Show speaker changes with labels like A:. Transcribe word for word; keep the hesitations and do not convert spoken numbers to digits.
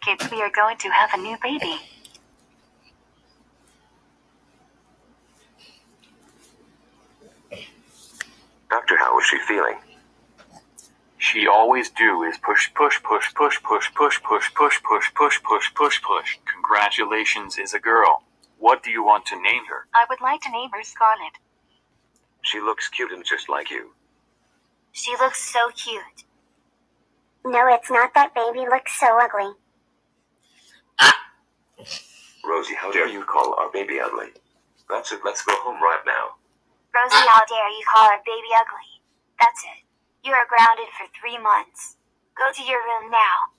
A: Kids, we are going to have a new baby.
B: Doctor, how is she feeling?
C: She always do is push, push, push, push, push, push, push, push, push, push, push, push, push. Congratulations, is a girl. What do you want to name her?
A: I would like to name her Scarlet.
B: She looks cute and just like you.
A: She looks so cute.
D: No, it's not. That baby looks so ugly.
B: Rosie, how dare you call our baby ugly? That's it, let's go home right now.
A: Rosie, how dare you call our baby ugly? That's it. You are grounded for three months. Go to your room now.